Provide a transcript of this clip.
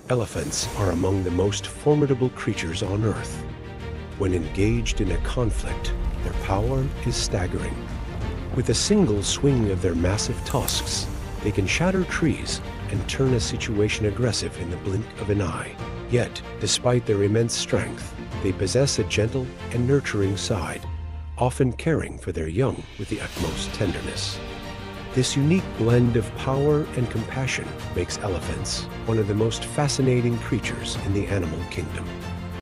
Elephants are among the most formidable creatures on Earth. When engaged in a conflict, their power is staggering. With a single swing of their massive tusks, they can shatter trees and turn a situation aggressive in the blink of an eye. Yet, despite their immense strength, they possess a gentle and nurturing side, often caring for their young with the utmost tenderness. This unique blend of power and compassion makes elephants one of the most fascinating creatures in the animal kingdom.